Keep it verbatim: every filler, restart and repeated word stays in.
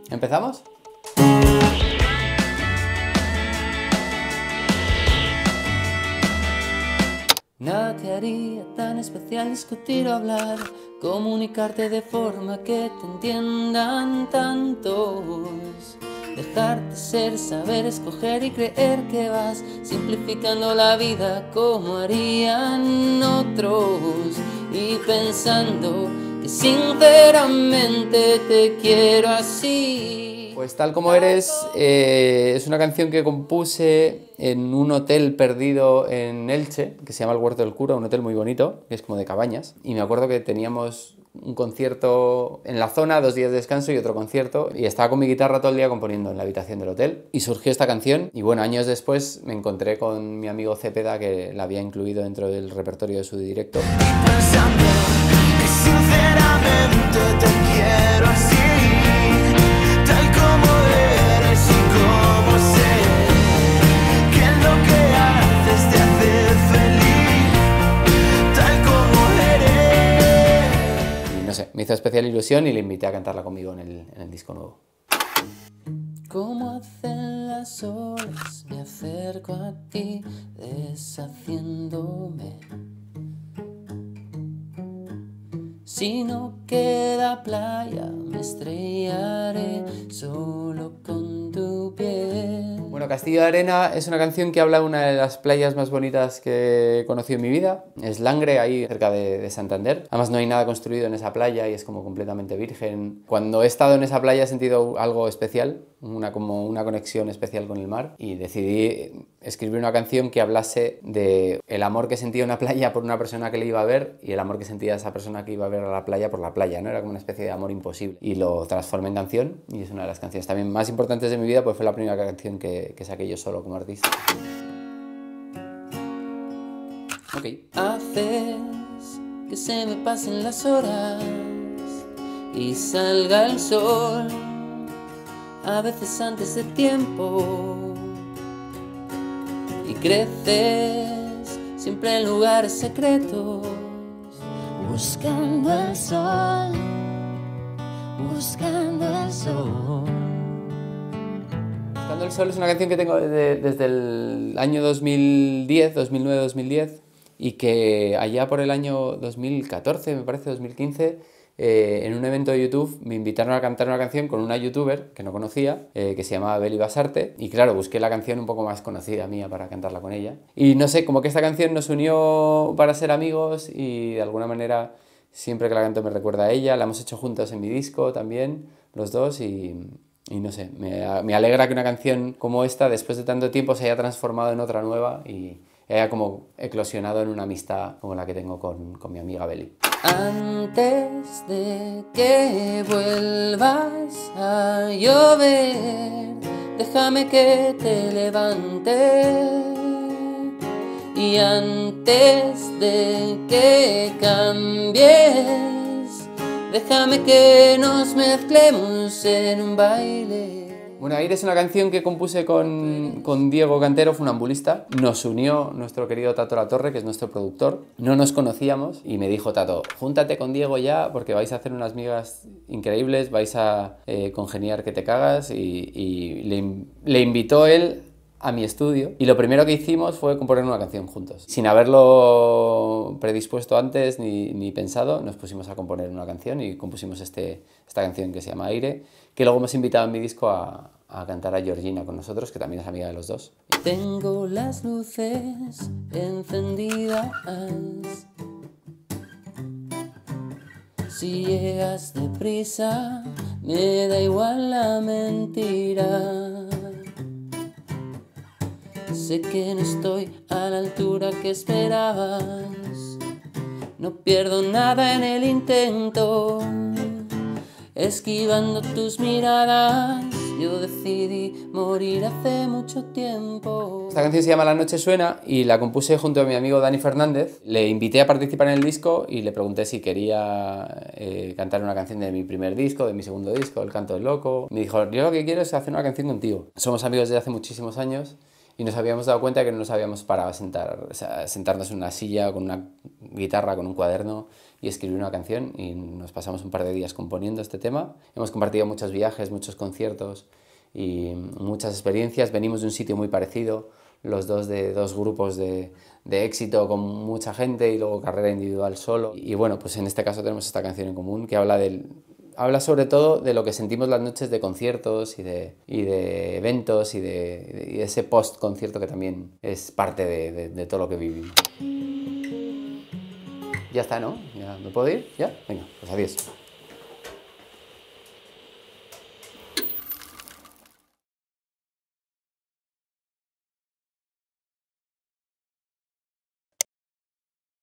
¿Empezamos? Nada te haría tan especial discutir o hablar, comunicarte de forma que te entiendan tantos. Dejarte ser, saber escoger y creer que vas simplificando la vida como harían otros. Y pensando que sinceramente te quiero así. Pues Tal Como Eres eh, es una canción que compuse en un hotel perdido en Elche, que se llama El Huerto del Cura, un hotel muy bonito, que es como de cabañas. Y me acuerdo que teníamos un concierto en la zona, dos días de descanso y otro concierto, y estaba con mi guitarra todo el día componiendo en la habitación del hotel, y surgió esta canción, y bueno, años después me encontré con mi amigo Cepeda, que la había incluido dentro del repertorio de su directo. Pensando que sinceramente te quiero así, tal como eres y como sé, que lo que haces te hace feliz, tal como eres. Y no sé, me hizo especial ilusión y le invité a cantarla conmigo en el, en el disco nuevo. Como hacen las olas, me acerco a ti, deshaciéndome. Si no queda playa, me estrellaré solo con tu piel. Bueno, Castillo de Arena es una canción que habla de una de las playas más bonitas que he conocido en mi vida. Es Langre, ahí cerca de, de Santander. Además no hay nada construido en esa playa y es como completamente virgen. Cuando he estado en esa playa he sentido algo especial, una, como una conexión especial con el mar, y decidí escribir una canción que hablase de el amor que sentía una playa por una persona que le iba a ver y el amor que sentía esa persona que iba a ver a la playa por la playa, ¿no? Era como una especie de amor imposible. Y lo transformé en canción y es una de las canciones también más importantes de mi vida, pues fue la primera canción que, que saqué yo solo como artista. Ok. Haces que se me pasen las horas y salga el sol, a veces antes de tiempo, y creces siempre en lugares secretos, Buscando el sol, buscando el sol. Buscando el Sol es una canción que tengo desde, desde el año dos mil diez, dos mil nueve, dos mil diez, y que allá por el año dos mil catorce, me parece, dos mil quince, eh, en un evento de YouTube me invitaron a cantar una canción con una youtuber que no conocía, eh, que se llamaba Beli Basarte, y claro, busqué la canción un poco más conocida mía para cantarla con ella. Y no sé, como que esta canción nos unió para ser amigos y de alguna manera siempre que la canto me recuerda a ella. La hemos hecho juntos en mi disco también, los dos, y... Y no sé, me, me alegra que una canción como esta, después de tanto tiempo, se haya transformado en otra nueva y haya como eclosionado en una amistad como la que tengo con, con mi amiga Beli. Antes de que vuelvas a llover, déjame que te levante. Y antes de que cambies, déjame que nos mezclemos en un baile. Bueno, Aire es una canción que compuse con, con Diego Cantero, funambulista. Nos unió nuestro querido Tato Latorre, que es nuestro productor. No nos conocíamos y me dijo Tato, júntate con Diego ya porque vais a hacer unas migas increíbles, vais a eh, congeniar que te cagas. Y, y le, le invitó él a mi estudio y lo primero que hicimos fue componer una canción juntos. Sin haberlo predispuesto antes ni, ni pensado, nos pusimos a componer una canción y compusimos este, esta canción que se llama Aire, que luego hemos invitado en mi disco a, a cantar a Georgina con nosotros, que también es amiga de los dos. Tengo las luces encendidas, si llegas deprisa me da igual la mentira. Sé que no estoy a la altura que esperabas, no pierdo nada en el intento, esquivando tus miradas, yo decidí morir hace mucho tiempo. Esta canción se llama La Noche Suena y la compuse junto a mi amigo Dani Fernández. Le invité a participar en el disco y le pregunté si quería eh, cantar una canción de mi primer disco, de mi segundo disco, El Canto del Loco. Me dijo, yo lo que quiero es hacer una canción contigo. Somos amigos desde hace muchísimos años y nos habíamos dado cuenta que no nos habíamos parado a sentar, o sea, sentarnos en una silla con una guitarra, con un cuaderno y escribir una canción, y nos pasamos un par de días componiendo este tema. Hemos compartido muchos viajes, muchos conciertos y muchas experiencias. Venimos de un sitio muy parecido, los dos de dos grupos de, de éxito con mucha gente y luego carrera individual solo. Y bueno, pues en este caso tenemos esta canción en común que habla del... Habla sobre todo de lo que sentimos las noches de conciertos y de, y de eventos y de, y de ese post-concierto que también es parte de, de, de todo lo que vivimos. Ya está, ¿no? ¿Ya me puedo ir? ¿Ya? Venga, pues adiós.